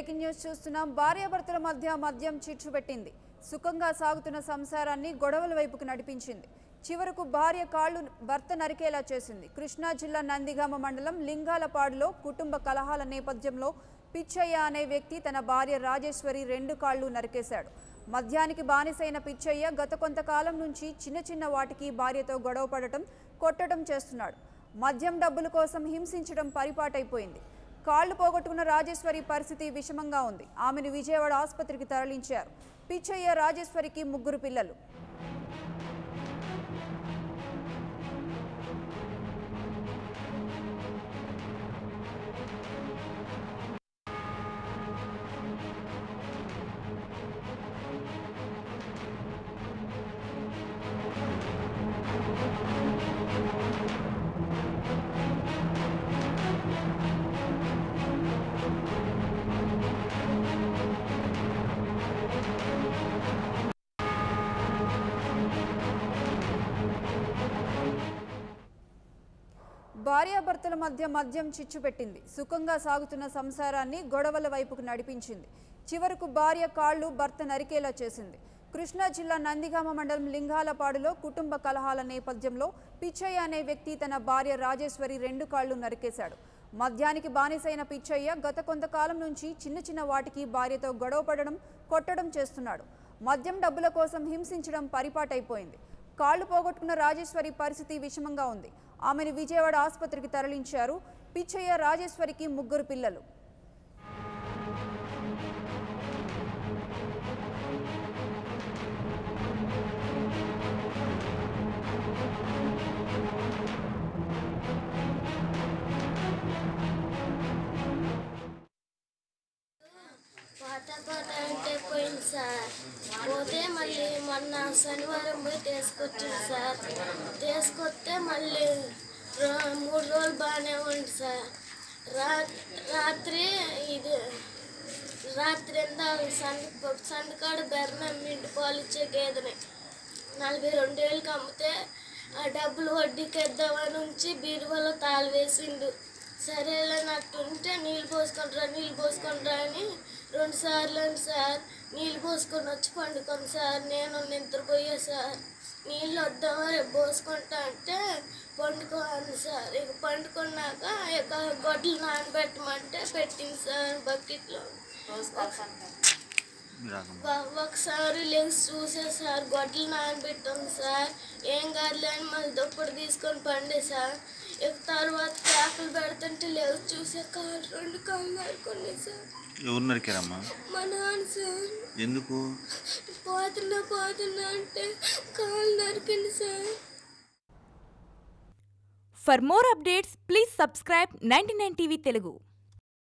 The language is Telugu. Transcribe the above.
బ్రేకింగ్ న్యూస్ చూస్తున్నాం. భార్యాభర్తల మధ్య మద్యం చిచ్చుపెట్టింది. సుఖంగా సాగుతున్న సంసారాన్ని గొడవల వైపుకు నడిపించింది. చివరకు భార్య కాళ్ళు భర్త నరికేలా చేసింది. కృష్ణా జిల్లా నందిగామ మండలం లింగాలపాడులో కుటుంబ కలహాల నేపథ్యంలో పిచ్చయ్య అనే వ్యక్తి తన భార్య రాజేశ్వరి 2 కాళ్ళు నరికేశాడు. మద్యానికి బానిసైన పిచ్చయ్య గత కొంతకాలం నుంచి చిన్న వాటికి భార్యతో గొడవ పడటం, కొట్టడం చేస్తున్నాడు. మద్యం డబ్బుల కోసం హింసించడం పరిపాటైపోయింది. కాళ్ళు పోగొట్టుకున్న రాజేశ్వరి పరిస్థితి విషమంగా ఉంది. ఆమెను విజయవాడ ఆసుపత్రికి తరలించారు. పిచ్చయ్య రాజేశ్వరికి 3 పిల్లలు. భార్యాభర్తల మధ్య మద్యం చిచ్చుపెట్టింది. సుఖంగా సాగుతున్న సంసారాన్ని గొడవల వైపుకు నడిపించింది. చివరకు భార్య కాళ్ళు భర్త నరికేలా చేసింది. కృష్ణా జిల్లా నందిగామ మండలం లింగాలపాడులో కుటుంబ కలహాల నేపథ్యంలో పిచ్చయ్య అనే వ్యక్తి తన భార్య రాజేశ్వరి 2 కాళ్ళు నరికేశాడు. మద్యానికి బానిసైన పిచ్చయ్య గత కొంతకాలం నుంచి చిన్న వాటికి భార్యతో గొడవ పడడం, కొట్టడం చేస్తున్నాడు. మద్యం డబ్బుల కోసం హింసించడం పరిపాటైపోయింది. కాళ్ళు పోగొట్టుకున్న రాజేశ్వరి పరిస్థితి విషమంగా ఉంది. ఆమెను విజయవాడ ఆసుపత్రికి తరలించారు. పిచ్చయ్య రాజేశ్వరికి 3 పిల్లలు. అంటే పోయింది సార్. పోతే మళ్ళీ మొన్న శనివారం పోయి తీసుకొచ్చింది సార్. తీసుకొస్తే మళ్ళీ 3 రోజులు బాగానే ఉంది సార్. రాత్రి ఎంత సందకాడ బెర్రం ఇంటి పాలు ఇచ్చే గేదెని 42,000కి అమ్మితే ఆ డబ్బులు వడ్డీకి ఇద్దామని ఉంచి బీరువాలో తాళి వేసిండు. సరేలేనట్టుంటే నీళ్ళు పోసుకుంటారా అని 2 సార్లు అండి సార్. నీళ్ళు పోసుకొని వచ్చి పండుకోండి సార్. నేను నిద్రపోయా సార్. నీళ్ళు వద్దామా రేపు పోసుకుంటా అంటే పండుకోండి సార్. ఇక పండుకున్నాక ఇక గొడ్లు నానబెట్టమంటే పెట్టింది సార్ బకెట్లో. ఒకసారి లేచి చూసే సార్, గొడ్లు నానబెట్టింది సార్. ఏం కాదులే అని మళ్ళీ దుప్పటి తీసుకొని పండే సార్. ఇక తర్వాత కేకలు పెడుతుంటే లేచి చూసే కాళ్ళు 2 కాళ్ళు నరుకున్నాయి సార్. ఎవరు నరికారమ్మా? మా నాన్న సార్. ఎందుకు? పోతున్నా అంటే కాళ్ళు నరికింది sir. For more updates, please subscribe 99 TV Telugu.